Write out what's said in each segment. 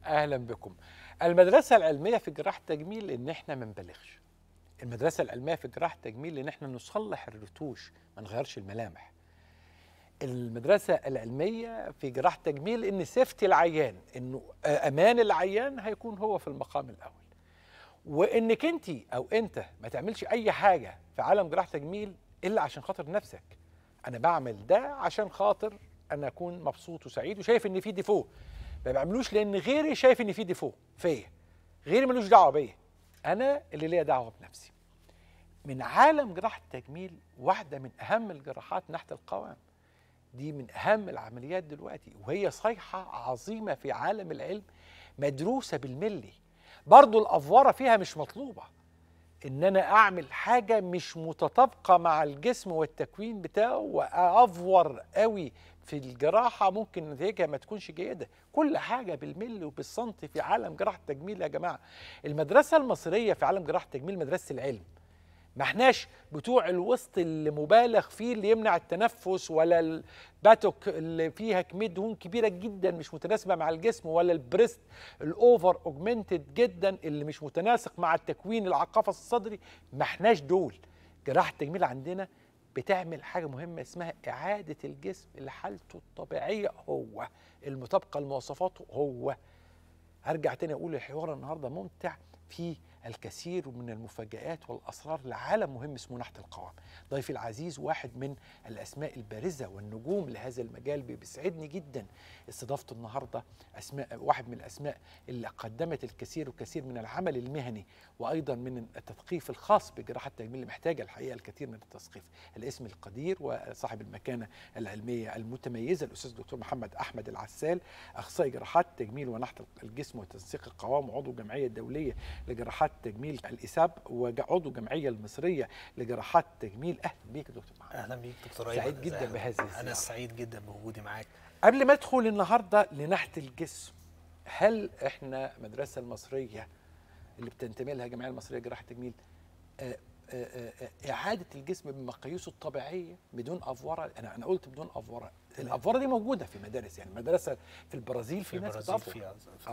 اهلا بكم. المدرسه العلميه في جراحه التجميل ان احنا ما نبالغش. المدرسه العلميه في جراحه التجميل ان احنا نصلح الرتوش، ما نغيرش الملامح. المدرسه العلميه في جراحه التجميل ان سيفتي العيان، انه امان العيان هيكون هو في المقام الاول. وانك انت او انت ما تعملش اي حاجه في عالم جراحه التجميل الا عشان خاطر نفسك. انا بعمل ده عشان خاطر انا اكون مبسوط وسعيد وشايف ان في ديفو. ما بعملوش لان غيري شايف ان في ديفو فيا. غيري ملوش دعوه بيا، انا اللي ليا دعوه بنفسي. من عالم جراحه التجميل واحده من اهم الجراحات نحت القوام. دي من اهم العمليات دلوقتي، وهي صيحه عظيمه في عالم العلم، مدروسه بالملي. برضو الافوره فيها مش مطلوبه، ان انا اعمل حاجه مش متطابقه مع الجسم والتكوين بتاعه وافور قوي في الجراحه، ممكن نتيجتها ما تكونش جيده. كل حاجه بالملي وبالسنتي في عالم جراحه التجميل يا جماعه. المدرسه المصريه في عالم جراحه التجميل مدرسه العلم. ما احناش بتوع الوسط اللي مبالغ فيه اللي يمنع التنفس، ولا الباتوك اللي فيها كميه دهون كبيره جدا مش متناسبه مع الجسم، ولا البريست الاوفر اوجمنتد جدا اللي مش متناسق مع التكوين القفص الصدري. ما احناش دول. جراحه التجميل عندنا بتعمل حاجه مهمه اسمها اعاده الجسم لحالته الطبيعيه، هو المطابقه لمواصفاته. هو هرجع تاني اقول الحوار النهارده ممتع، فيه الكثير من المفاجآت والأسرار لعالم مهم اسمه نحت القوام. ضيفي العزيز واحد من الأسماء البارزة والنجوم لهذا المجال، بيسعدني جدا استضافته النهارده. واحد من الأسماء اللي قدمت الكثير وكثير من العمل المهني وأيضا من التثقيف الخاص بجراحة التجميل اللي محتاجة الحقيقة الكثير من التثقيف. الاسم القدير وصاحب المكانة العلمية المتميزة الأستاذ الدكتور محمد أحمد العسال، أخصائي جراحات التجميل ونحت الجسم وتنسيق القوام، وعضو الجمعية الدولية لجراحات تجميل الإساب، وعضو الجمعية المصرية لجراحات التجميل. أهلا بيك يا دكتور محمد. أهلا بيك دكتور أيمن. سعيد جدا بهذه الزيارة. أنا سعيد جدا بوجودي معاك. قبل ما أدخل النهاردة لنحت الجسم، هل إحنا المدرسة المصرية اللي بتنتمي لها الجمعية المصرية لجراحة التجميل إعادة الجسم بمقاييسه الطبيعية بدون أفورة؟ أنا قلت بدون أفورة. الأفورة دي موجودة في مدارس، يعني مدرسة في البرازيل في ناس بتأفور.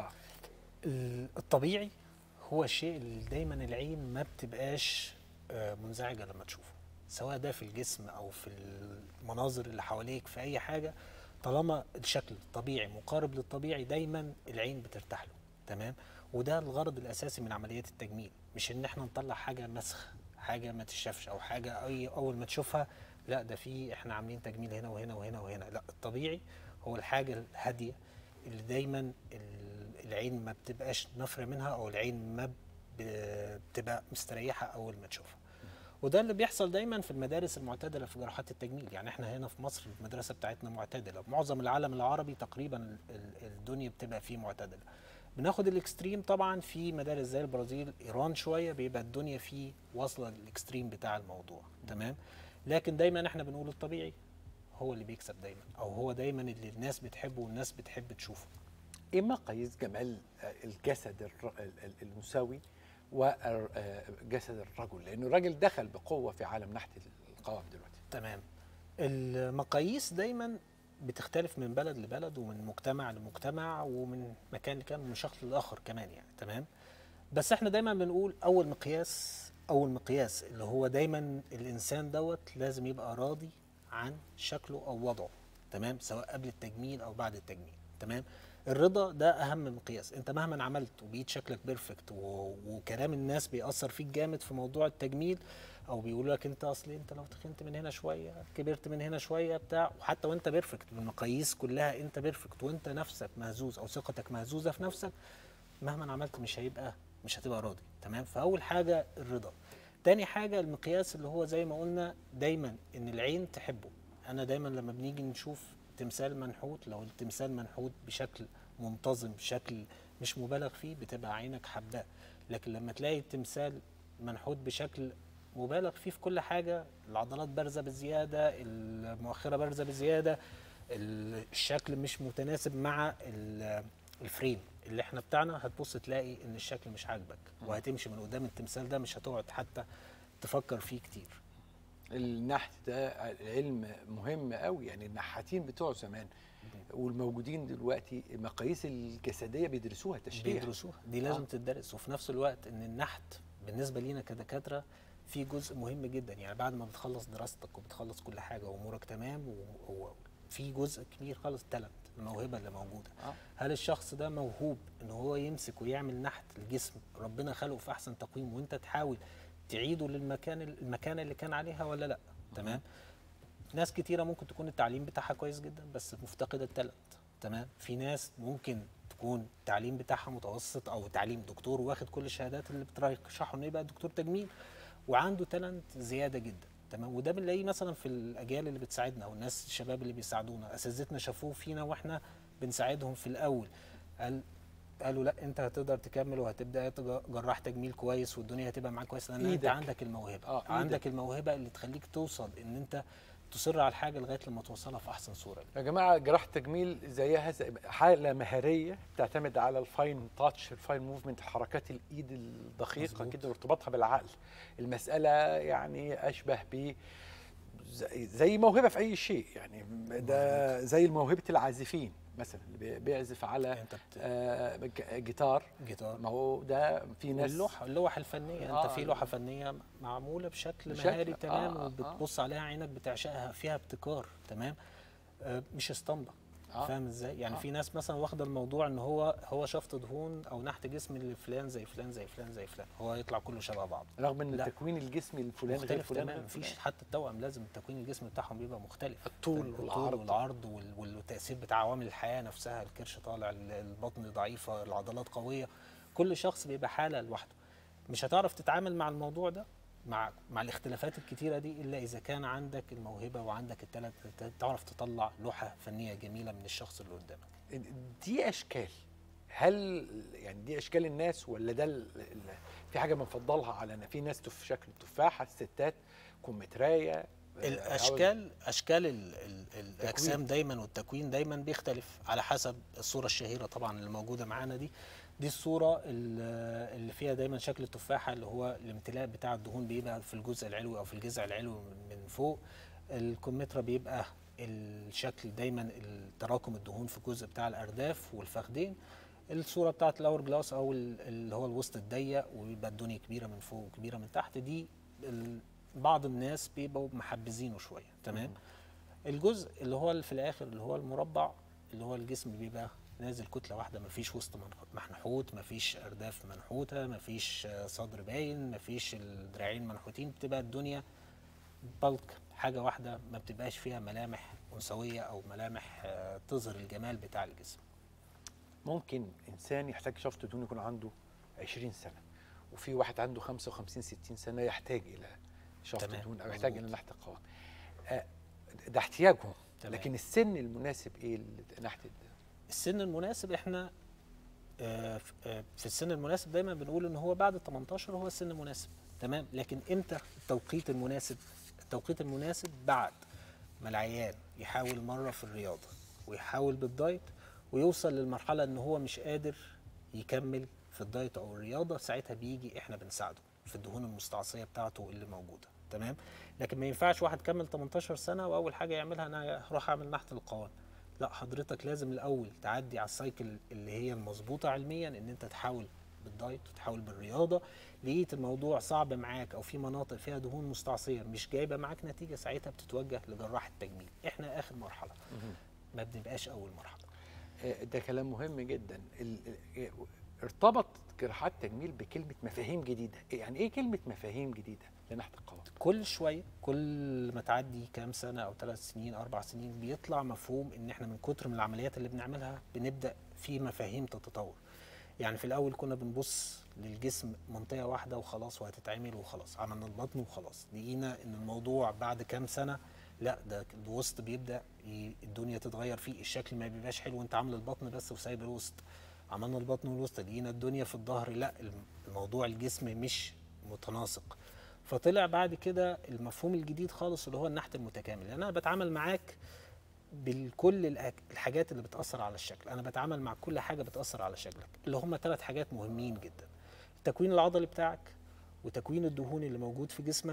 الطبيعي هو الشيء اللي دايما العين ما بتبقاش منزعجة لما تشوفه، سواء ده في الجسم أو في المناظر اللي حواليك في أي حاجة. طالما الشكل الطبيعي مقارب للطبيعي دايما العين بترتاح له. تمام. وده الغرض الأساسي من عمليات التجميل، مش إن احنا نطلع حاجة مسخ، حاجة ما تشافش، أو حاجة أول ما تشوفها لا ده في احنا عاملين تجميل هنا وهنا وهنا وهنا. لا، الطبيعي هو الحاجة الهادية اللي دايما العين ما بتبقاش نفرة منها، او العين ما بتبقى مستريحة اول ما تشوفها. وده اللي بيحصل دايما في المدارس المعتدلة في جراحات التجميل. يعني احنا هنا في مصر المدرسة بتاعتنا معتدلة، معظم العالم العربي تقريبا الدنيا بتبقى فيه معتدلة. بناخد الاكستريم طبعا في مدارس زي البرازيل، ايران شوية بيبقى الدنيا فيه واصلة للاكستريم بتاع الموضوع. تمام. لكن دايما احنا بنقول الطبيعي هو اللي بيكسب دايما، او هو دايما اللي الناس بتحبه والناس بتحب تشوفه. ايه مقاييس جمال الجسد المساوي وجسد الرجل؟ لانه الراجل دخل بقوه في عالم نحت القوام دلوقتي. تمام. المقاييس دايما بتختلف من بلد لبلد ومن مجتمع لمجتمع ومن مكان لمكان ومن شخص لاخر كمان يعني. تمام. بس احنا دايما بنقول اول مقياس اللي هو دايما الانسان دوت لازم يبقى راضي عن شكله او وضعه. تمام. سواء قبل التجميل او بعد التجميل. تمام. الرضا ده اهم مقياس. انت مهما عملت وبقيت شكلك بيرفكت وكلام الناس بيأثر فيك جامد في موضوع التجميل، او بيقولوا لك انت اصل انت لو تخنت من هنا شويه، كبرت من هنا شويه بتاع، وحتى وانت بيرفكت بالمقاييس كلها انت بيرفكت وانت نفسك مهزوز او ثقتك مهزوزه في نفسك، مهما عملت مش هتبقى راضي. تمام. فاول حاجه الرضا. تاني حاجه المقياس اللي هو زي ما قلنا دايما ان العين تحبه. انا دايما لما بنيجي نشوف تمثال منحوت، لو التمثال منحوت بشكل منتظم، بشكل مش مبالغ فيه، بتبقى عينك حباه. لكن لما تلاقي التمثال منحوت بشكل مبالغ فيه في كل حاجه، العضلات بارزه بزياده، المؤخره بارزه بزياده، الشكل مش متناسب مع الفريم اللي احنا بتاعنا، هتبص تلاقي ان الشكل مش عاجبك وهتمشي من قدام التمثال ده مش هتقعد حتى تفكر فيه كتير. النحت ده علم مهم قوي، يعني النحاتين بتوع زمان والموجودين دلوقتي المقاييس الجسديه بيدرسوها تشريح. بيدرسوها، دي لازم تدرس. وفي نفس الوقت ان النحت بالنسبه لينا كدكاتره في جزء مهم جدا، يعني بعد ما بتخلص دراستك وبتخلص كل حاجه وامورك تمام، وفي جزء كبير خالص التالنت، الموهبه اللي موجوده. هل الشخص ده موهوب ان هو يمسك ويعمل نحت الجسم ربنا خلقه في احسن تقويم، وانت تحاول تعيده المكان اللي كان عليها ولا لا؟ تمام. ناس كتيره ممكن تكون التعليم بتاعها كويس جدا بس مفتقده التالنت. تمام. في ناس ممكن تكون التعليم بتاعها متوسط او تعليم دكتور واخد كل الشهادات اللي بترشحه انه يبقى دكتور تجميل، وعنده تالنت زياده جدا. تمام. وده بنلاقيه مثلا في الاجيال اللي بتساعدنا، والناس الشباب اللي بيساعدونا، اساتذتنا شافوه فينا واحنا بنساعدهم في الاول. قالوا لا انت هتقدر تكمل وهتبدا جراح تجميل كويس والدنيا هتبقى معاك كويس، لان انت عندك الموهبه. عندك الموهبه اللي تخليك توصل ان انت تصر على الحاجه لغايه لما توصلها في احسن صوره. يا جماعه جراحه التجميل زيها حاله مهاريه تعتمد على الفاين تاتش، الفاين موفمنت، حركات الايد الدقيقه كده وارتباطها بالعقل. المساله يعني اشبه ب زي موهبه في اي شيء، يعني ده زي موهبه العازفين مثلا اللي بيعزف على جيتار. ما هو ده في ناس اللوح الفنيه انت في لوحه فنيه معموله بشكل مهاري تمام، وبتبص عليها عينك بتعشقها، فيها ابتكار. تمام. مش اسطمبه. فاهم ازاي؟ يعني في ناس مثلا واخده الموضوع ان هو شفط دهون او نحت جسم لفلان زي فلان زي فلان زي فلان، هو يطلع كله شبه بعض، رغم ان التكوين الجسمي الفلاني مختلف تماما. مفيش حتى التوأم لازم التكوين الجسمي بتاعهم بيبقى مختلف، الطول والعرض والتأثير بتاع عوامل الحياه نفسها، الكرش طالع، البطن ضعيفه، العضلات قويه. كل شخص بيبقى حاله لوحده. مش هتعرف تتعامل مع الموضوع ده مع الاختلافات الكتيره دي الا اذا كان عندك الموهبه وعندك التالنت، تعرف تطلع لوحه فنيه جميله من الشخص اللي قدامك. دي اشكال، هل يعني دي اشكال الناس ولا ده في حاجه بنفضلها على في ناس في شكل تفاحه، الستات كمثريه؟ اشكال الاجسام دايما والتكوين دايما بيختلف على حسب الصوره الشهيره طبعا اللي موجوده معانا دي الصوره اللي فيها دايما شكل التفاحه، اللي هو الامتلاء بتاع الدهون بيبقى في الجزء العلوي او في الجذع العلوي من فوق. الكمثرى بيبقى الشكل دايما تراكم الدهون في الجزء بتاع الارداف والفخذين. الصوره بتاعت الاور جلاس او اللي هو الوسط الضيق ويبقى الدنيا كبيره من فوق وكبيره من تحت، دي بعض الناس بيبقوا محبذينه شويه. تمام. الجزء اللي هو في الاخر اللي هو المربع، اللي هو الجسم بيبقى نازل كتله واحده، مفيش وسط منحوت، مفيش ارداف منحوته، مفيش صدر باين، مفيش الدراعين منحوتين، بتبقى الدنيا بلك حاجه واحده، ما بتبقاش فيها ملامح انثويه او ملامح تظهر الجمال بتاع الجسم. ممكن انسان يحتاج شفط دهون يكون عنده 20 سنه، وفي واحد عنده 55 60 سنه يحتاج الى شفط دهون او يحتاج الى نحت القوام. ده احتياجهم. لكن السن المناسب ايه لنحت السن المناسب؟ احنا في السن المناسب دايما بنقول ان هو بعد 18 هو السن المناسب. تمام. لكن امتى التوقيت المناسب؟ التوقيت المناسب بعد ما العيان يحاول مره في الرياضه ويحاول بالدايت ويوصل للمرحله ان هو مش قادر يكمل في الدايت او الرياضه، ساعتها بيجي احنا بنساعده في الدهون المستعصيه بتاعته اللي موجوده. تمام. لكن ما ينفعش واحد كمل 18 سنه واول حاجه يعملها انا هروح اعمل نحت القوام. لا، حضرتك لازم الاول تعدي على السايكل اللي هي المظبوطه علميا، ان انت تحاول بالدايت وتحاول بالرياضه. لقيت الموضوع صعب معاك او في مناطق فيها دهون مستعصيه مش جايبه معاك نتيجه، ساعتها بتتوجه لجراح التجميل. احنا اخر مرحله، ما بنبقاش اول مرحله. ده كلام مهم جدا. ارتبط جراحات التجميل بكلمه مفاهيم جديده. يعني ايه كلمه مفاهيم جديده لنحت القوام؟ كل شويه، كل ما تعدي كام سنه او 3 سنين 4 سنين بيطلع مفهوم ان احنا من كتر من العمليات اللي بنعملها بنبدا في مفاهيم تتطور. يعني في الاول كنا بنبص للجسم منطقه واحده وخلاص وهتتعمل وخلاص، عملنا البطن وخلاص. لقينا ان الموضوع بعد كام سنه لا، ده الوسط بيبدا الدنيا تتغير فيه، الشكل ما بيبقاش حلو وانت عامل البطن بس وسايب الوسط. عملنا البطن والوسط، لقينا الدنيا في الظهر لا، الموضوع الجسم مش متناسق. فطلع بعد كده المفهوم الجديد خالص اللي هو النحت المتكامل. يعني انا بتعامل معاك بكل الحاجات اللي بتاثر على الشكل، انا بتعامل مع كل حاجه بتاثر على شكلك، اللي هم 3 حاجات مهمين جدا: التكوين العضلي بتاعك، وتكوين الدهون اللي موجود في جسمك،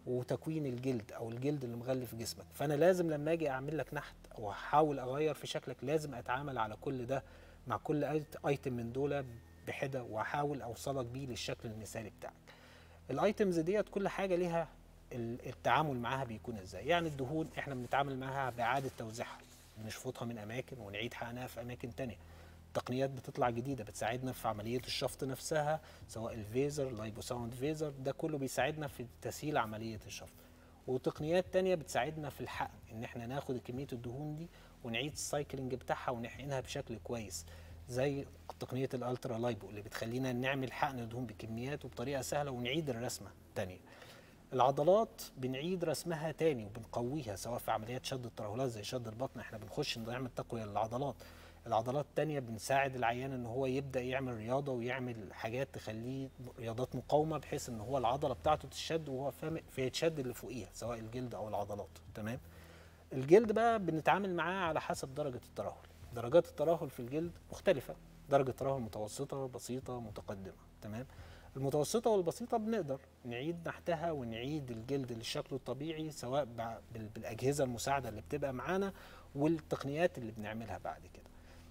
وتكوين الجلد او الجلد اللي مغلف جسمك. فانا لازم لما اجي اعمل لك نحت او احاول اغير في شكلك لازم اتعامل على كل ده مع كل ايتم من دول بحده، واحاول اوصلك بيه للشكل المثالي بتاعك. الايتمز ديت كل حاجه ليها التعامل معاها بيكون ازاي. يعني الدهون احنا بنتعامل معاها باعاده توزيعها، بنشفطها من اماكن ونعيد حقنها في اماكن تانية. تقنيات بتطلع جديده بتساعدنا في عمليه الشفط نفسها، سواء الفيزر، لايبوساوند فيزر، ده كله بيساعدنا في تسهيل عمليه الشفط. وتقنيات تانية بتساعدنا في الحقن، ان احنا ناخد كميه الدهون دي ونعيد السايكلينج بتاعها ونحقنها بشكل كويس، زي تقنيه الالترا لايبو اللي بتخلينا نعمل حقن دهون بكميات وبطريقه سهله ونعيد الرسمه تانية. العضلات بنعيد رسمها تاني وبنقويها، سواء في عمليات شد الترهلات زي شد البطن، احنا بنخش نعمل تقويه للعضلات. العضلات التانية بنساعد العيان ان هو يبدا يعمل رياضه ويعمل حاجات تخليه رياضات مقاومه، بحيث ان هو العضله بتاعته تشد وهو فيتشد اللي فوقيها سواء الجلد او العضلات. تمام. الجلد بقى بنتعامل معاه على حسب درجه الترهل. درجات الترهل في الجلد مختلفه، درجه ترهل متوسطه، بسيطه، متقدمه. تمام. المتوسطه والبسيطه بنقدر نعيد نحتها ونعيد الجلد لشكله الطبيعي، سواء بالاجهزه المساعده اللي بتبقى معانا والتقنيات اللي بنعملها بعد كده.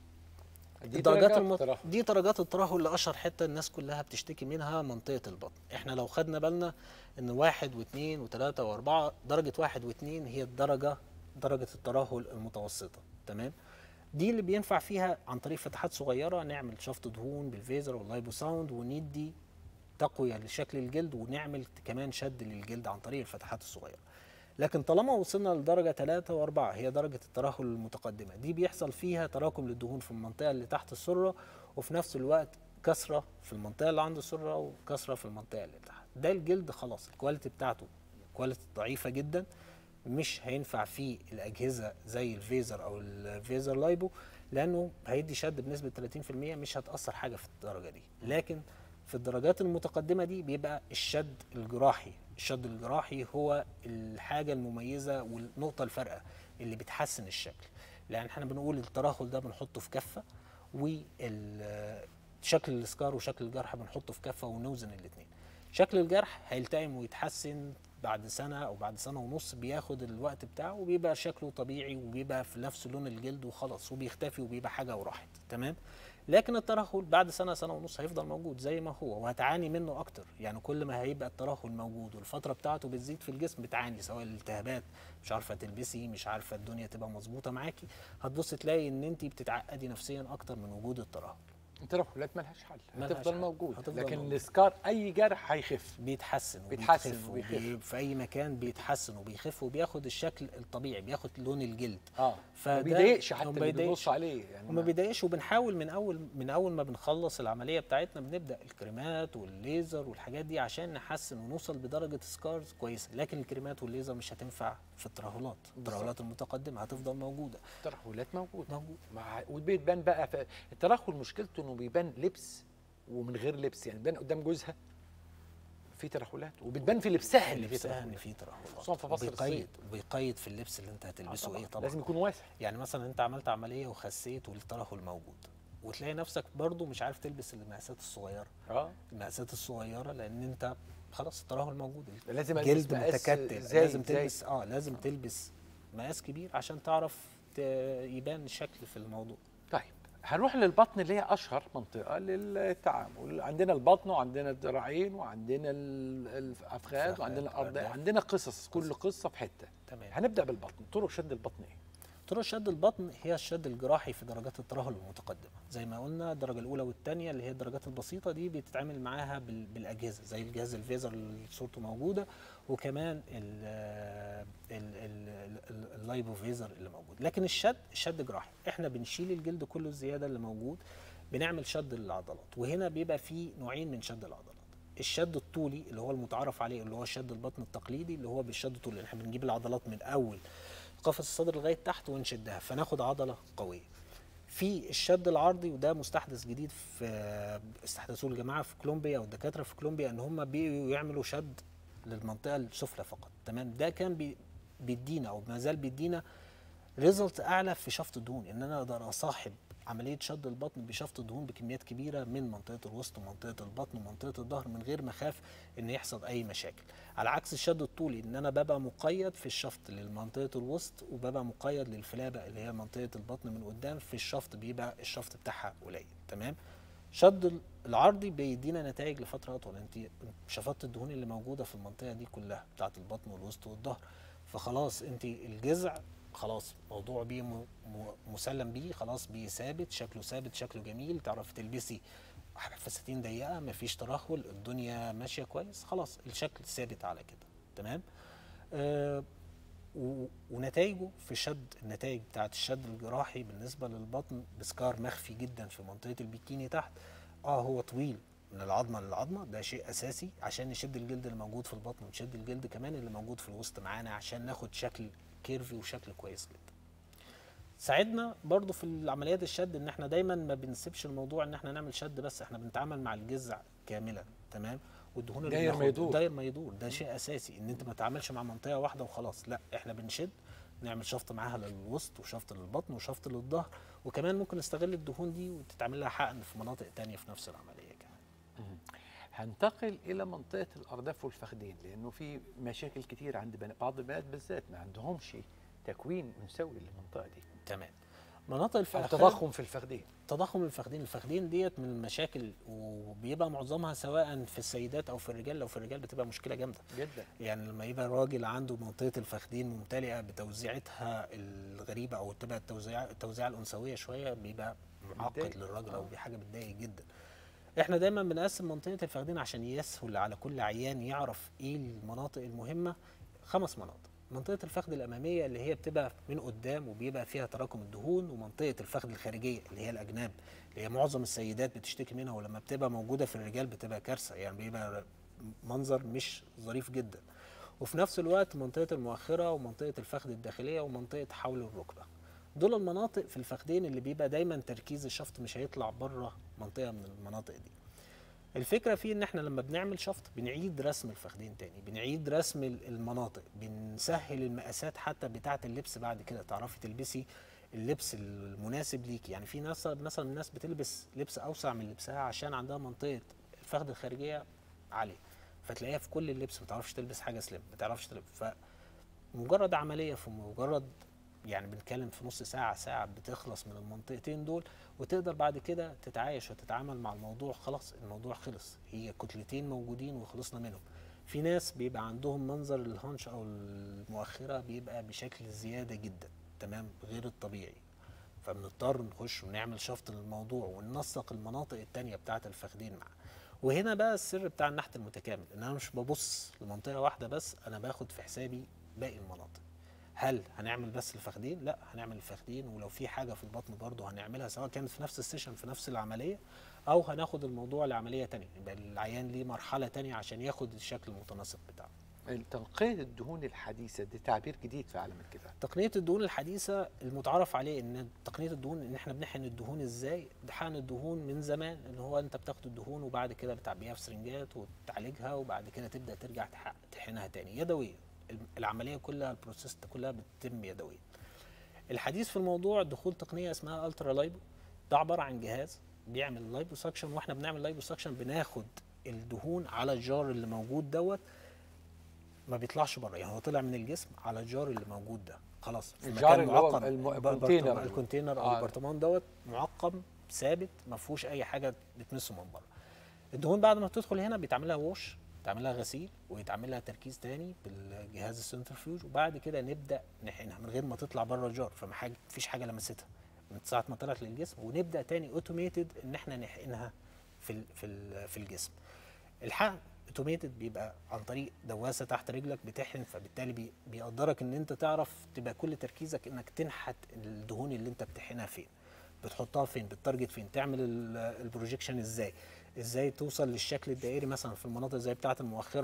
دي درجات الترهل اللي اشهر حته الناس كلها بتشتكي منها منطقه البطن. احنا لو خدنا بالنا ان 1 و2 و3 و4، درجه 1 و2 هي درجه الترهل المتوسطه. تمام. دي اللي بينفع فيها عن طريق فتحات صغيره نعمل شفط دهون بالفيزر واللايبوساوند وندي تقويه لشكل الجلد، ونعمل كمان شد للجلد عن طريق الفتحات الصغيره. لكن طالما وصلنا لدرجه 3 و4 هي درجه الترهل المتقدمه، دي بيحصل فيها تراكم للدهون في المنطقه اللي تحت السره، وفي نفس الوقت كسره في المنطقه اللي عند السره وكسره في المنطقه اللي تحت. ده الجلد خلاص الكواليتي بتاعته كواليتي ضعيفه جدا، مش هينفع فيه الاجهزه زي الفيزر او الفيزر لايبو، لانه هيدي شد بنسبه 30%، مش هتاثر حاجه في الدرجه دي. لكن في الدرجات المتقدمه دي بيبقى الشد الجراحي. الشد الجراحي هو الحاجه المميزه والنقطه الفارقه اللي بتحسن الشكل، لان احنا بنقول الترهل ده بنحطه في كفه، وشكل السكار وشكل الجرح بنحطه في كفه ونوزن الاثنين. شكل الجرح هيلتئم ويتحسن بعد سنه او بعد سنه ونص، بياخد الوقت بتاعه وبيبقى شكله طبيعي وبيبقى في نفس لون الجلد وخلاص وبيختفي وبيبقى حاجه وراحت. تمام. لكن الترهل بعد سنه سنه ونص هيفضل موجود زي ما هو، وهتعاني منه اكتر. يعني كل ما هيبقى الترهل موجود والفتره بتاعته بتزيد في الجسم بتعاني، سواء الالتهابات، مش عارفه تلبسي، مش عارفه الدنيا تبقى مظبوطه معاكي، هتبص تلاقي ان انت بتتعقدي نفسيا اكتر من وجود الترهل. الترهلات ملهاش حل، ملهاش هتفضل حل. موجود. هتفضل لكن موجود. السكار اي جرح هيخف، بيتحسن بيتحسن وبيخف وبيخف. في اي مكان بيتحسن وبيخف وبياخد الشكل الطبيعي، بياخد لون الجلد. ما بيضايقش حتى اللي بيبص عليه يعني، وما بيضايقش. وبنحاول من اول ما بنخلص العمليه بتاعتنا بنبدا الكريمات والليزر والحاجات دي عشان نحسن ونوصل بدرجه سكارز كويسه. لكن الكريمات والليزر مش هتنفع في الترهلات المتقدمه، هتفضل موجوده. الترهلات موجود. وبيبان بقى الترهل مشكلته انه بيبان لبس ومن غير لبس، يعني بيبان قدام جوزها في ترهلات، وبتبان في لبسها ان في ترهلات، خصوصا في فصل الصيف. وبيقيد في اللبس اللي انت هتلبسه ايه طبعا. لازم يكون واسع. يعني مثلا انت عملت عمليه وخسيت والترهل موجود، وتلاقي نفسك برضو مش عارف تلبس المقاسات الصغيره. المقاسات الصغيره لان انت خلاص الترهل موجود، لازم جلد متكتل، لازم تلبس لازم تلبس مقاس كبير عشان تعرف يبان الشكل في الموضوع. طيب هنروح للبطن اللي هي اشهر منطقه للتعامل. عندنا البطن وعندنا الذراعين وعندنا الافخاذ وعندنا الارض، عندنا قصص، كل قصه في حته. تمام. هنبدا بالبطن. طرق شد البطن ايه؟ طرق شد البطن هي الشد الجراحي في درجات الترهل المتقدمه. زي ما قلنا الدرجه الاولى والثانيه اللي هي الدرجات البسيطه دي بيتعامل معاها بالاجهزه زي الجهاز الفيزر اللي صورته موجوده، وكمان اللايبو فيزر اللي موجود. لكن الشد جراحي احنا بنشيل الجلد كله الزياده اللي موجود، بنعمل شد للعضلات. وهنا بيبقى في نوعين من شد العضلات. الشد الطولي اللي هو المتعارف عليه اللي هو شد البطن التقليدي، اللي هو بالشد الطولي احنا بنجيب العضلات من اول قفص الصدر لغايه تحت ونشدها فناخد عضله قويه. في الشد العرضي وده مستحدث جديد، في استحدثوه الجماعه في كولومبيا والدكاتره في كولومبيا، ان هم بيعملوا شد للمنطقه السفلى فقط. تمام. ده كان بيدينا او ما زال بيدينا ريزلت اعلى في شفط الدهون، ان انا اقدر اصاحب عمليه شد البطن بشفط الدهون بكميات كبيره من منطقه الوسط ومنطقه البطن ومنطقه الظهر من غير ما اخاف ان يحصل اي مشاكل. على عكس الشد الطولي ان انا ببقى مقيد في الشفط لمنطقه الوسط وببقى مقيد للفلابه اللي هي منطقه البطن من قدام، في الشفط بيبقى الشفط بتاعها قليل. تمام. شد العرضي بيدينا نتائج لفتره اطول، انت شفطت الدهون اللي موجوده في المنطقه دي كلها بتاعه البطن والوسط والظهر، فخلاص انت الجذع خلاص موضوع بيه مسلم بيه، خلاص بيه ثابت، شكله ثابت، شكله جميل، تعرفي تلبسي فساتين ضيقه، مفيش ترهل، الدنيا ماشيه كويس، خلاص الشكل ثابت على كده. تمام. ونتائجه في شد، النتائج بتاعت الشد الجراحي بالنسبه للبطن بسكار مخفي جدا في منطقه البيكيني تحت. هو طويل من العظمه للعظمه، ده شيء اساسي عشان نشد الجلد اللي موجود في البطن ونشد الجلد كمان اللي موجود في الوسط معانا عشان ناخد شكل كيرفي وشكل كويس جدا. ساعدنا برضو في العمليات الشد ان احنا دايما ما بنسيبش الموضوع ان احنا نعمل شد بس، احنا بنتعامل مع الجذع كاملا. تمام. والدهون اللي داير ما يدور، داير ما يدور، ده شيء اساسي ان انت ما تتعاملش مع منطقه واحده وخلاص، لا احنا بنشد، نعمل شفط معاها للوسط وشفط للبطن وشفط للظهر، وكمان ممكن نستغل الدهون دي وتتعمل لها حقن في مناطق تانية في نفس العمليه كمان. هنتقل الى منطقه الارداف والفخذين، لانه في مشاكل كتير عند بعض البنات بالذات ما عندهمش تكوين انثوي للمنطقه دي. تمام. مناطق الفخذ، تضخم في الفخذين. تضخم الفخذين، الفخذين ديت من المشاكل وبيبقى معظمها سواء في السيدات او في الرجال، لو في الرجال بتبقى مشكله جامده جدا. يعني لما يبقى راجل عنده منطقه الفخذين ممتلئه بتوزيعتها الغريبه او تبقى التوزيعه الانثويه شويه، بيبقى معقد للراجل او حاجه بتضايق جدا. احنا دايما بنقسم منطقه الفخذين عشان يسهل على كل عيان يعرف ايه المناطق المهمه. 5 مناطق: منطقة الفخذ الأمامية اللي هي بتبقى من قدام وبيبقى فيها تراكم الدهون، ومنطقة الفخذ الخارجية اللي هي الأجناب اللي هي معظم السيدات بتشتكي منها، ولما بتبقى موجودة في الرجال بتبقى كارثة، يعني بيبقى منظر مش ظريف جدا. وفي نفس الوقت منطقة المؤخرة ومنطقة الفخذ الداخلية ومنطقة حول الركبة. دول المناطق في الفخذين اللي بيبقى دايما تركيز الشفط مش هيطلع بره منطقة من المناطق دي. الفكرة فيه ان احنا لما بنعمل شفط بنعيد رسم الفخذين تاني، بنعيد رسم المناطق، بنسهل المقاسات حتى بتاعة اللبس بعد كده، تعرفي تلبسي اللبس المناسب ليكي. يعني في ناس مثلا الناس بتلبس لبس اوسع من لبسها عشان عندها منطقة الفخذ الخارجية عالية، فتلاقيها في كل اللبس ما تعرفش تلبس حاجة سليم، ما تعرفش تلبس. فمجرد عملية، في مجرد يعني بنتكلم في نص ساعة ساعة بتخلص من المنطقتين دول، وتقدر بعد كده تتعايش وتتعامل مع الموضوع. خلاص الموضوع خلص، هي كتلتين موجودين وخلصنا منهم. في ناس بيبقى عندهم منظر الهانش او المؤخرة بيبقى بشكل زيادة جدا، تمام، غير الطبيعي، فبنضطر نخش ونعمل شفط للموضوع وننسق المناطق التانية بتاعة الفخذين معاه. وهنا بقى السر بتاع النحت المتكامل، ان انا مش ببص لمنطقة واحدة بس، انا باخد في حسابي باقي المناطق. هل هنعمل بس الفخذين؟ لا، هنعمل الفخذين، ولو في حاجه في البطن برضه هنعملها، سواء كانت في نفس السيشن في نفس العمليه، او هناخد الموضوع لعمليه تانية، يبقى العيان ليه مرحله تانية عشان ياخد الشكل المتناسق بتاعه. تنقية الدهون الحديثة دي تعبير جديد في عالم الكتاب. تقنية الدهون الحديثة المتعارف عليه ان تقنية الدهون ان احنا بنحقن الدهون ازاي؟ حقن الدهون من زمان ان هو انت بتاخد الدهون وبعد كده بتعبيها في سرنجات وتعالجها وبعد كده تبدا ترجع تحقنها تاني يدويا. العمليه كلها، البروسيس كلها بتتم يدويا. الحديث في الموضوع دخول تقنيه اسمها الترا لايبو، ده عباره عن جهاز بيعمل لايبو سكشن، واحنا بنعمل لايبو سكشن بناخد الدهون على الجار اللي موجود دوت، ما بيطلعش بره، يعني هو طلع من الجسم على الجار اللي موجود ده، خلاص في مكان معقم، الكونتينر او البرطمان دوت معقم ثابت ما فيهوش اي حاجه بتمسه من بره. الدهون بعد ما بتدخل هنا بيتعمل لها ووش، يتعمل لها غسيل، ويتعمل لها تركيز تاني بالجهاز السنترفيوج، وبعد كده نبدا نحقنها من غير ما تطلع بره الجار، فما فيش حاجه لمستها من ساعه ما طلعت للجسم، ونبدا تاني اوتوميتد ان احنا نحقنها في الجسم. الحقن اوتوميتد بيبقى عن طريق دواسه تحت رجلك بتحقن، فبالتالي بيقدرك ان انت تعرف تبقى كل تركيزك انك تنحت الدهون اللي انت بتحقنها فين، بتحطها فين، بالتارجت فين، تعمل البروجيكشن ازاي توصل للشكل الدائري مثلا في المناطق زي بتاعه المؤخره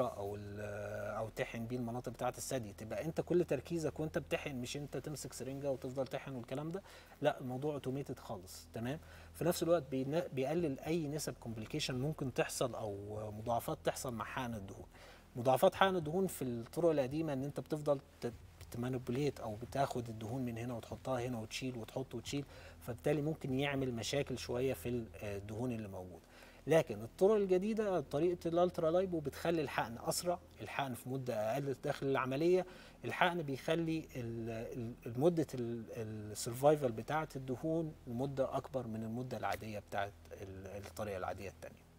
او تحقن بيه المناطق بتاعه الثدي، تبقى انت كل تركيزك وانت بتحقن، مش انت تمسك سرنجه وتفضل تحقن والكلام ده، لا الموضوع اوتوميتد خالص. تمام. في نفس الوقت بيقلل اي نسب كومبليكيشن ممكن تحصل او مضاعفات تحصل مع حقن الدهون. مضاعفات حقن الدهون في الطرق القديمه ان انت بتفضل بتمانيبوليت او بتاخد الدهون من هنا وتحطها هنا وتشيل وتحط وتشيل، فبالتالي ممكن يعمل مشاكل شويه في الدهون اللي موجوده. لكن الطرق الجديده طريقه الالترا لايبو بتخلي الحقن اسرع، الحقن في مده اقل داخل العمليه، الحقن بيخلي مده السرفايفل بتاعه الدهون لمده اكبر من المده العاديه بتاعه الطريقه العاديه الثانيه.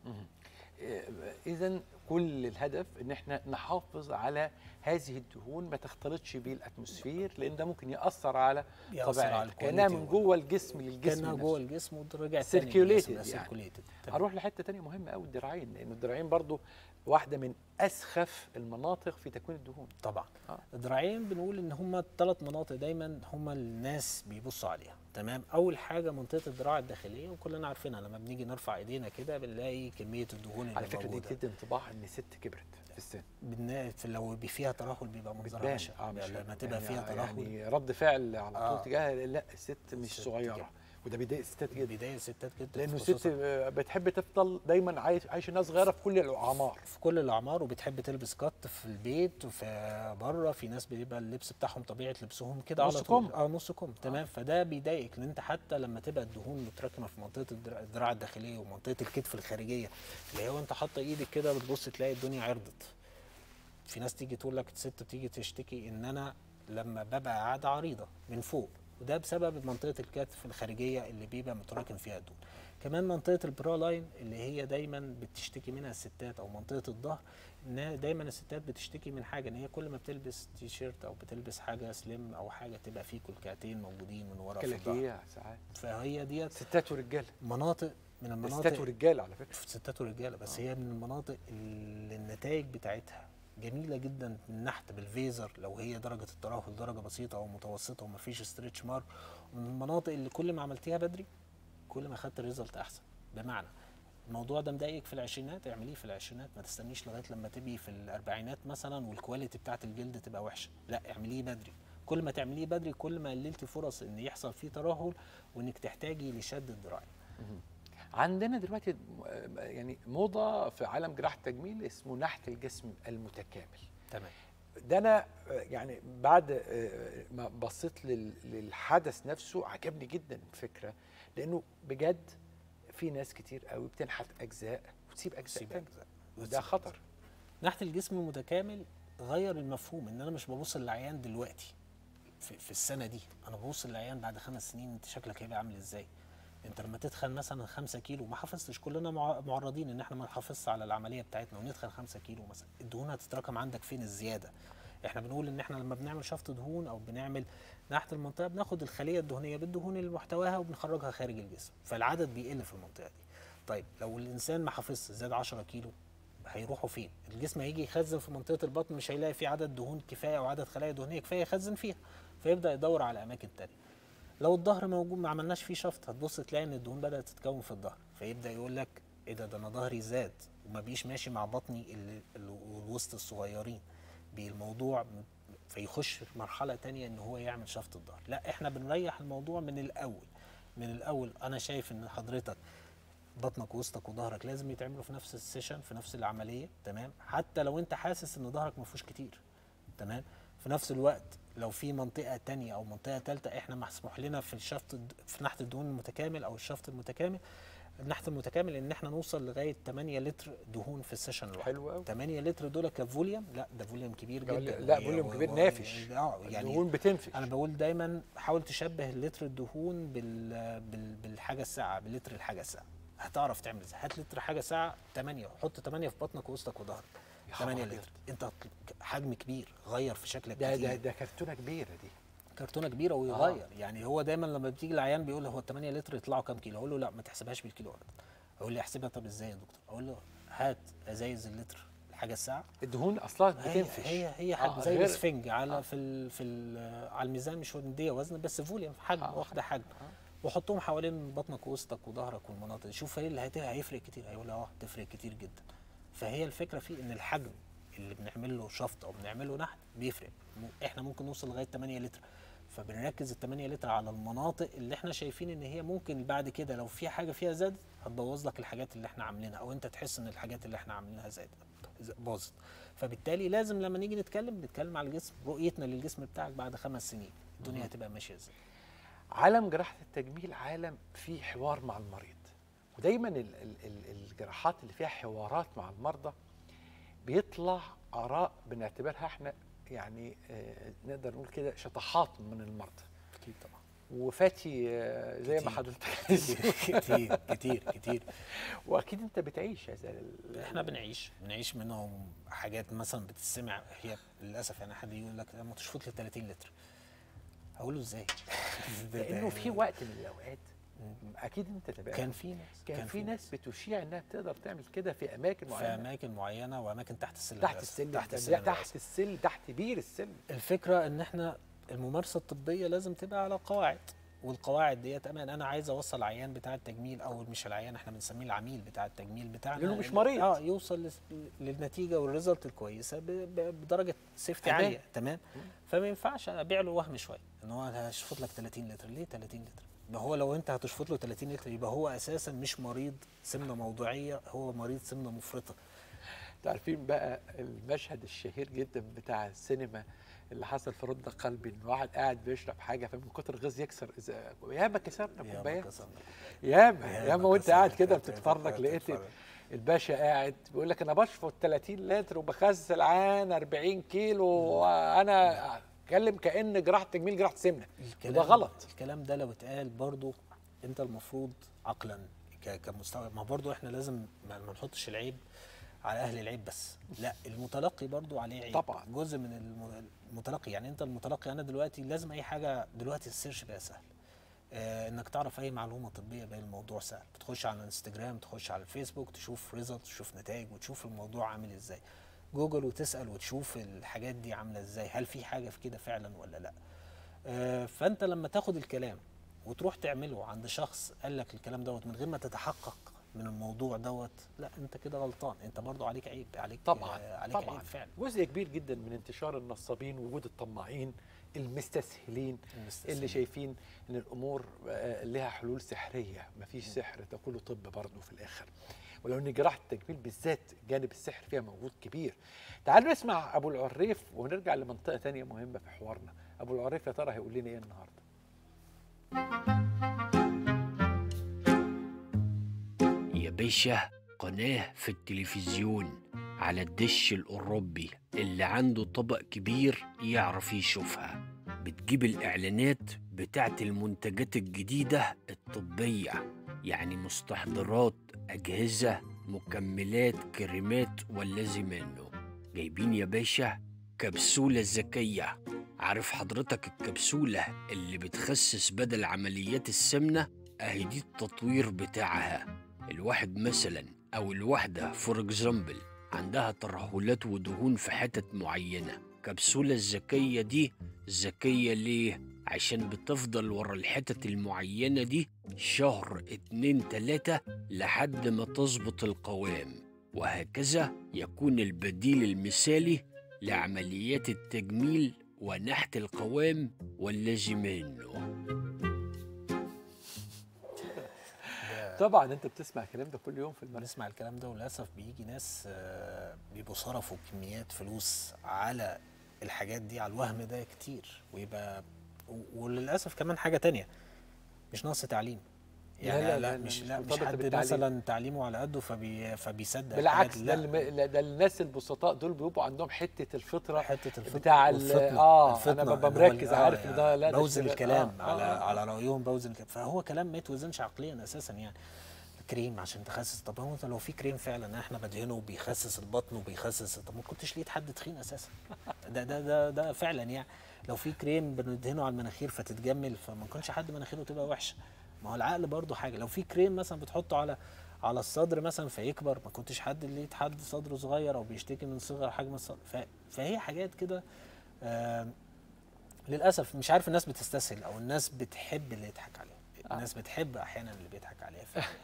إذا كل الهدف إن إحنا نحافظ على هذه الدهون ما تختلطش بالأتموسفير، لأن ده ممكن يأثر على طبيعتها كأنها من جوه الجسم للجسم، كأنها جوه الجسم ورجعت سيركيوليتد يعني. هروح لحتة تانية مهمة قوي، الدراعين، لأن الدراعين برضو واحدة من أسخف المناطق في تكوين الدهون. طبعا الدراعين بنقول إن هم الثلاث مناطق دايما هم الناس بيبصوا عليها. تمام. اول حاجه منطقه الذراع الداخليه، وكلنا عارفينها لما بنيجي نرفع ايدينا كده بنلاقي كميه الدهون اللي على فكره موجودة. دي بتدي انطباع ان ست كبرت في السن. لو فيها ترهل بيبقى منظرها بشع. لما تبقى فيها ترهل يعني رد فعل على طول تجاهها، لا الست مش صغيره، وده بيضايق الستات جدا. بيضايق الستات جدا، لانه الست بتحب تفضل دايما عايشه ناس صغيره في كل الاعمار، في كل الاعمار، وبتحب تلبس كات في البيت وفي بره. في ناس بيبقى اللبس بتاعهم طبيعه لبسهم كده على طول نص كم. تمام. فده بيضايقك، لان انت حتى لما تبقى الدهون متراكمه في منطقه الذراع الداخليه ومنطقه الكتف الخارجيه، اللي هو انت حاطه ايدك كده بتبص تلاقي الدنيا عرضت. في ناس تيجي تقول لك، الست بتيجي تشتكي ان انا لما ببقى قاعده عريضه من فوق، وده بسبب منطقه الكتف الخارجيه اللي بيبقى متراكم فيها الدهون. كمان منطقه البرا لاين اللي هي دايما بتشتكي منها الستات، او منطقه الظهر، ان دايما الستات بتشتكي من حاجه، ان هي كل ما بتلبس تي شيرت او بتلبس حاجه سليم او حاجه تبقى فيه كلكعتين موجودين من ورا في الظهر ساعات. فهي ديت ستات ورجاله، مناطق من المناطق، ستات ورجاله على فكره، ستات ورجاله بس هي من المناطق اللي النتائج بتاعتها جميله جدا من النحت بالفيزر، لو هي درجه الترهل درجه بسيطه او متوسطه ومفيش ستريتش مارك. ومن المناطق اللي كل ما عملتيها بدري كل ما خدت ريزلت احسن. بمعنى الموضوع ده مضايقك في العشرينات، اعمليه في العشرينات، ما تستنيش لغايه لما تبقي في الاربعينات مثلا والكواليتي بتاعت الجلد تبقى وحشه، لا اعمليه بدري. كل ما تعمليه بدري كل ما قللتي فرص ان يحصل فيه ترهل وانك تحتاجي لشد الذراعين. عندنا دلوقتي يعني موضه في عالم جراحه التجميل اسمه نحت الجسم المتكامل. تمام. ده انا يعني بعد ما بصيت للحدث نفسه عجبني جدا الفكره، لانه بجد في ناس كتير قوي بتنحت اجزاء وتسيب اجزاء، وده خطر. نحت الجسم المتكامل غير المفهوم، ان انا مش ببص للعيان دلوقتي في السنه دي، انا ببص للعيان بعد 5 سنين انت شكلك هيبقى عامل ازاي. انت لما تدخل مثلا 5 كيلو، ما حافظتش، كلنا معرضين ان احنا ما نحافظش على العمليه بتاعتنا وندخل 5 كيلو مثلا، الدهون هتتراكم عندك فين الزياده. احنا بنقول ان احنا لما بنعمل شفط دهون او بنعمل نحت المنطقه بناخد الخليه الدهنيه بالدهون اللي محتواها وبنخرجها خارج الجسم، فالعدد بيقل في المنطقه دي. طيب لو الانسان ما حافظش زاد 10 كيلو هيروحوا فين؟ الجسم هيجي يخزن في منطقه البطن مش هيلاقي فيه عدد دهون كفايه او عدد خلايا دهنيه كفايه يخزن فيها، فيبدا يدور على اماكن ثانيه. لو الظهر موجود ما عملناش فيه شفط، هتبص تلاقي ان الدهون بدات تتكون في الظهر، فيبدا يقول لك ايه ده انا ظهري زاد وما بيش ماشي مع بطني الوسط الصغيرين بالموضوع، فيخش في مرحله ثانيه ان هو يعمل شفط الظهر. لا احنا بنريح الموضوع من الاول. من الاول انا شايف ان حضرتك بطنك ووسطك وظهرك لازم يتعملوا في نفس السيشن في نفس العمليه. تمام. حتى لو انت حاسس ان ظهرك ما فيهوش كتير. تمام. في نفس الوقت لو في منطقه تانية او منطقه ثالثه احنا مسموح لنا في الشفط في نحت الدهون المتكامل او الشفط المتكامل، النحت المتكامل ان احنا نوصل لغايه 8 لتر دهون في السيشن الواحد. حلو قوي. 8 لتر دول كفوليوم، لا ده فوليوم كبير جدا. لا فوليوم كبير نافش. يعني الدهون بتنفش. انا بقول دايما حاول تشبه لتر الدهون بالحاجه الساعه، بلتر الحاجه الساعه. هتعرف تعمل ازاي؟ هات لتر حاجه ساعه 8 وحط 8 في بطنك ووسطك وظهرك. 8 لتر انت حجم كبير، غير في شكلك كتير. ده كرتونه كبيره دي. كرتونه كبيره ويغير. يعني هو دايما لما بتيجي العيان بيقول هو 8 لتر يطلعوا كام كيلو؟ اقول له لا ما تحسبهاش بالكيلو ابدا. اقول لي احسبها طب ازاي يا دكتور؟ اقول له هات ازايز اللتر الحاجه الساعه. الدهون اصلا بتنفش. هي حجم زي الاسفنج على على الميزان، مش مديه وزن بس فوليوم حجم واخده حجم. وحطهم حوالين بطنك ووسطك وظهرك والمناطق دي، شوف ايه اللي هيفرق كتير. هيقول تفرق كتير جدا. فهي الفكره في ان الحجم اللي بنعمل له شفط او بنعمل له نحت بيفرق. احنا ممكن نوصل لغايه 8 لتر، فبنركز ال 8 لتر على المناطق اللي احنا شايفين ان هي ممكن بعد كده لو في حاجه فيها زاد هتبوظ لك الحاجات اللي احنا عاملينها، او انت تحس ان الحاجات اللي احنا عاملينها باظت. فبالتالي لازم لما نيجي نتكلم على الجسم، رؤيتنا للجسم بتاعك بعد 5 سنين الدنيا هتبقى ماشيه ازاي. عالم جراحه التجميل عالم فيه حوار مع المريض، ودايما الجراحات اللي فيها حوارات مع المرضى بيطلع اراء بنعتبرها احنا يعني نقدر نقول كده شطحات من المرضى. اكيد طبعا. وفاتي زي ما حضرتك كتير كتير كتير. واكيد انت بتعيش هذا احنا بنعيش منهم حاجات مثلا بتسمع، هي للاسف يعني حد يقول لك لما تشفط لي 30 لتر، هقول له ازاي؟ لانه في وقت من الاوقات اكيد انت تابعت كان في ناس بتشيع انها بتقدر تعمل كده في اماكن معينه، في اماكن معينه واماكن تحت السلم، تحت بير السلم. الفكره ان احنا الممارسه الطبيه لازم تبقى على قواعد، والقواعد ديت امان. انا عايز اوصل العيان بتاع التجميل، او مش العيان، احنا بنسميه العميل بتاع التجميل بتاعنا، لانه مش مريض، يوصل للنتيجه والريزلت الكويسه بدرجه سيفتي عاليه. تمام. فما ينفعش ابيع له وهم شويه ان هو هشفط لك 30 لتر. ليه 30 لتر؟ ما هو لو انت هتشفط له 30 لتر يبقى هو اساسا مش مريض سمنه موضوعيه، هو مريض سمنه مفرطه. تعرفين بقى المشهد الشهير جدا بتاع السينما اللي حصل في رد قلبي، ان واحد قاعد بيشرب حاجه فمن كتر الغاز يكسر ياما كسرنا كوبايات، ياما وانت قاعد كده بتتفرج لقيت الباشا قاعد بيقول لك انا بشفط 30 لتر وبخس العان 40 كيلو وانا اتكلم كأن جراحه تجميل جراحه سمنه. ده غلط. الكلام ده لو اتقال برضو انت المفروض عقلا كمستوى، ما برضو احنا لازم ما نحطش العيب على اهل العيب بس، لا المتلقي برضو عليه عيب طبعا، جزء من المتلقي. يعني انت المتلقي، انا دلوقتي لازم اي حاجه دلوقتي السيرش بقى سهل، انك تعرف اي معلومه طبيه بقى الموضوع سهل، بتخش على الانستجرام، تخش على الفيسبوك، تشوف ريزلت، تشوف نتائج، وتشوف الموضوع عامل ازاي، جوجل وتسال وتشوف الحاجات دي عامله ازاي، هل في حاجه في كده فعلا ولا لا. فانت لما تاخد الكلام وتروح تعمله عند شخص قال لك الكلام دوت من غير ما تتحقق من الموضوع دوت، لا انت كده غلطان، انت برضو عليك عيب، عليك طبعا عليك طبعا عيب فعلا. جزء كبير جدا من انتشار النصابين وجود الطماعين المستسهلين اللي شايفين ان الامور لها حلول سحريه. مفيش سحر، ده كله طب برضه في الاخر، ولو ان جراحه التجميل بالذات جانب السحر فيها موجود كبير. تعالوا نسمع ابو العريف ونرجع لمنطقه ثانيه مهمه في حوارنا. ابو العريف يا ترى هيقول لنا ايه النهارده؟ يا باشا، قناة في التلفزيون على الدش الأوروبي اللي عنده طبق كبير يعرف يشوفها، بتجيب الإعلانات بتاعت المنتجات الجديدة الطبية، يعني مستحضرات، أجهزة، مكملات، كريمات واللازم منه. جايبين يا باشا كبسولة ذكية. عارف حضرتك الكبسولة اللي بتخسس بدل عمليات السمنة؟ أهي دي التطوير بتاعها. الواحد مثلا أو الواحدة فور اكزامبل عندها ترهلات ودهون في حتت معينة، كبسولة الذكية دي ذكية ليه؟ عشان بتفضل ورا الحتت المعينة دي شهر 2 3 لحد ما تظبط القوام، وهكذا يكون البديل المثالي لعمليات التجميل ونحت القوام واللازم منه. طبعا انت بتسمع الكلام ده كل يوم في المرسى. بنسمع الكلام ده، وللاسف بيجي ناس بيبقوا صرفوا كميات فلوس على الحاجات دي، على الوهم ده كتير، ويبقى وللاسف كمان حاجه تانية، مش ناقص تعليم. يعني لا مش حد مثلا تعليمه على قده فبيصدق. بالعكس، ده الناس البسطاء دول بيبقوا عندهم حته الفطره بتاع الفطنة. انا ببقى مركز عارف ان ده لا بوزن الكلام على رايهم، بوزن الكلام، فهو كلام ما يتوزنش عقليا اساسا. يعني كريم عشان تخسس، طب هو لو في كريم فعلا احنا بدهنه وبيخسس البطن وبيخسس، طب ما كنتش لقيت حد تخين اساسا. ده فعلا يعني لو في كريم بندهنه على المناخير فتتجمل، فما كانش حد مناخيره تبقى وحشه. ما هو العقل برضو حاجه، لو في كريم مثلا بتحطه على الصدر مثلا فيكبر، ما كنتش حد لقيت حد صدره صغير او بيشتكي من صغر حجم الصدر. فهي حاجات كده للاسف مش عارف الناس بتستسهل او الناس بتحب اللي يضحك عليها. الناس بتحب احيانا اللي بيضحك عليها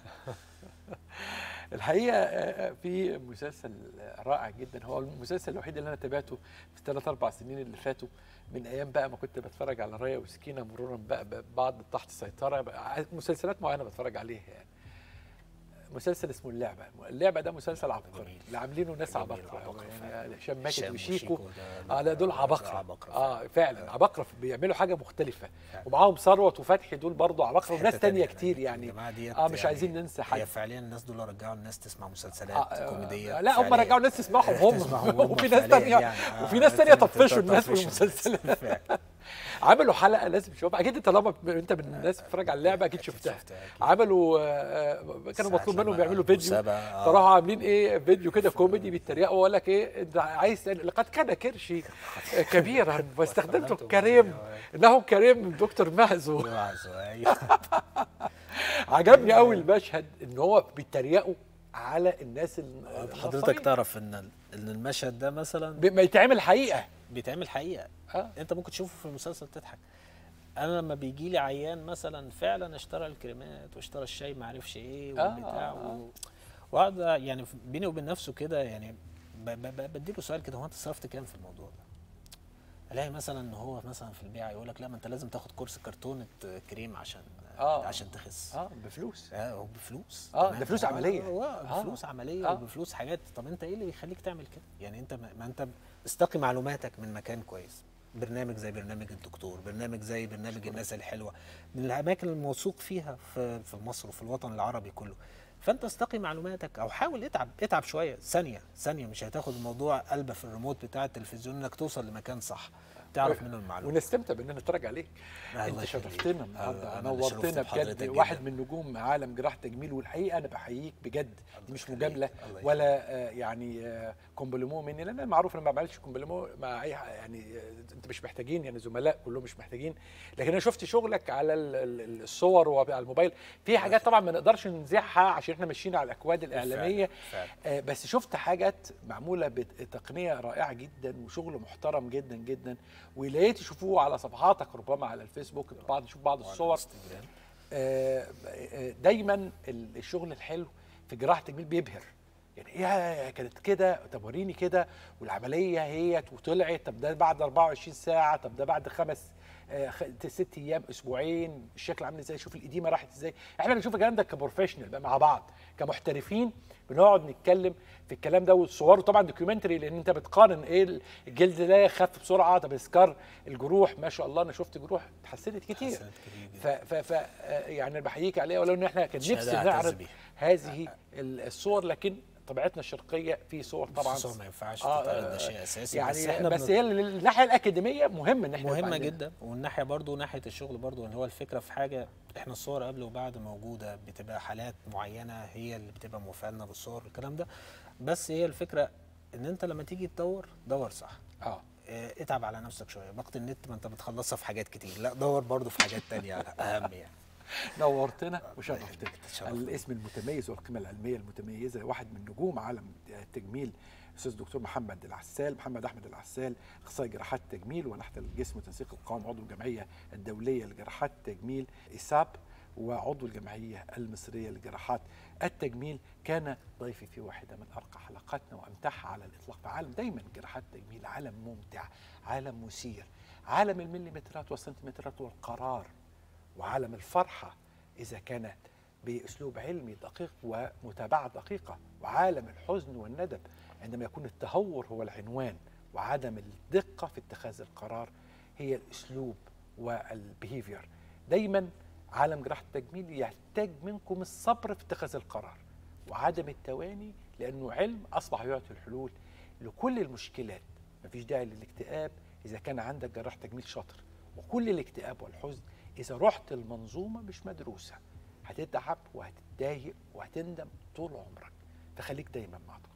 الحقيقه في مسلسل رائع جدا، هو المسلسل الوحيد اللي انا تابعته في 3-4 سنين اللي فاتوا، من ايام بقى ما كنت بتفرج على رايه وسكينه، مرورا بقى بعض تحت السيطره، مسلسلات معينه بتفرج عليها يعني. مسلسل اسمه اللعبه. اللعبه ده مسلسل عبقري جميل. اللي عاملينه ناس جميل، عباقره عباقرة يعني هشام ماجد هشام وشيكو. ده لا دول عباقره. فعلا عباقره بيعملوا حاجه مختلفه. فعلا. ومعاهم ثروت وفتحي دول برضو عباقره وناس حتة تانية تانية كتير يعني. الجماعة ديت مش عايزين ننسى هي حد. فعليا الناس دول رجعوا الناس تسمع مسلسلات كوميديه. لا هم رجعوا الناس تسمعهم هم وفي ناس فعلياً تانية يعني. وفي ناس تانية طفشوا الناس طفشوا بالمسلسلات. فعلاً. عملوا حلقه لازم تشوفها اكيد. انت طالما انت من الناس بتتفرج على اللعبه اكيد شفتها. عملوا كانوا مطلوب منهم يعملوا فيديو فراحوا عاملين ايه فيديو كده كوميدي بيتريقوا ويقول لك ايه انت عايز لقد كان كرشي كبيرا واستخدمت الكريم انه كريم دكتور مهزو. عجبني قوي المشهد ان هو بيتريقوا على الناس. حضرتك تعرف ان المشهد ده مثلا ما يتعمل حقيقه بيتعمل حقيقه. انت ممكن تشوفه في المسلسل تضحك. انا لما بيجي لي عيان مثلا فعلا اشترى الكريمات واشترى الشاي ما عرفش ايه والبتاع وقعد يعني بيني وبين نفسه كده يعني بديله سؤال كده، هو انت صرفت كام في الموضوع ده؟ الاقي مثلا ان هو مثلا في البيع يقول لك لا ما انت لازم تاخد كورس كرتونه كريم عشان تخس. بفلوس. وبفلوس. ده فلوس عمليه. بفلوس عمليه وبفلوس حاجات. طب انت ايه اللي بيخليك تعمل كده؟ يعني انت ما انت استقي معلوماتك من مكان كويس، برنامج زي برنامج الدكتور، برنامج زي برنامج الناس الحلوه، من الاماكن الموثوق فيها في مصر وفي الوطن العربي كله. فانت استقي معلوماتك او حاول اتعب شويه. ثانيه مش هتاخد الموضوع قلبه في الريموت بتاع التلفزيون انك توصل لمكان صح تعرف منه المعلومات ونستمتع باننا نتفرج عليك. انت شرفتنا النهارده، نورتنا بجد. واحد من نجوم عالم جراحه تجميل، والحقيقه انا بحييك بجد. دي مش مجامله ولا يعني كومبليمو مني، لان انا معروف انا ما بعملش كومبليمو مع اي يعني انت مش محتاجين يعني زملاء كلهم مش محتاجين. لكن انا شفت شغلك على الصور وعلى الموبايل في حاجات طبعا ما نقدرش نذيعها عشان احنا ماشيين على الاكواد الاعلاميه. بس شفت حاجات معموله بتقنيه رائعه جدا وشغل محترم جدا جدا، ولقيت تشوفوه على صفحاتك ربما على الفيسبوك نشوف بعض الصور. دايما الشغل الحلو في جراحه التجميل بيبهر. يعني ايه كانت كده؟ طب وريني كده، والعمليه هي وطلعت. طب ده بعد 24 ساعه، طب ده بعد 6 ايام اسبوعين، الشكل عامل ازاي، شوف القديمه راحت ازاي. احنا بنشوف الكلام ده كبروفيشنال بقى مع بعض كمحترفين، بنقعد نتكلم في الكلام ده وتصوره طبعا دوكيومنتري، لان انت بتقارن ايه الجلد ده خف بسرعه، طب اسكار الجروح ما شاء الله انا شفت جروح اتحسنت كتير. ف يعني بحييك عليها، ولو ان احنا كان نفسي نعرض هذه الصور، لكن طبيعتنا الشرقيه في صور طبعا الصور ما ينفعش تتعرض، ده شيء اساسي. يعني بس هي الناحيه الاكاديميه مهم ان احنا مهمه جدا، والناحيه برضو ناحيه الشغل برضو ان هو الفكره في حاجه، احنا الصور قبل وبعد موجوده، بتبقى حالات معينه هي اللي بتبقى موافقه لنا بالصور الكلام ده. بس هي الفكره ان انت لما تيجي دور صح. اتعب على نفسك شويه. باقه النت ما انت بتخلصها في حاجات كتير، لا دور برضو في حاجات تانية اهم يعني. نورتنا وشرفتنا. الاسم المتميز والقيمه العلميه المتميزه، واحد من نجوم عالم التجميل، الاستاذ الدكتور محمد احمد العسال، اخصائي جراحات التجميل ونحت الجسم وتنسيق القوام، عضو الجمعيه الدوليه لجراحات التجميل إيساب، وعضو الجمعيه المصريه لجراحات التجميل. كان ضيفي في واحده من ارقى حلقاتنا وامتعها على الاطلاق. فعالم دايما جراحات التجميل عالم ممتع، عالم مثير، عالم المليمترات والسنتيمترات والقرار، وعالم الفرحة إذا كانت بأسلوب علمي دقيق ومتابعة دقيقة، وعالم الحزن والندم عندما يكون التهور هو العنوان، وعدم الدقة في اتخاذ القرار هي الأسلوب والبيهيفير. دايما عالم جراحة التجميل يحتاج منكم الصبر في اتخاذ القرار وعدم التواني، لأنه علم أصبح يعطي الحلول لكل المشكلات. مفيش داعي للاكتئاب إذا كان عندك جراح تجميل شاطر، وكل الاكتئاب والحزن إذا رحت المنظومة مش مدروسة، هتتعب وهتتضايق وهتندم طول عمرك. فخليك دايما مع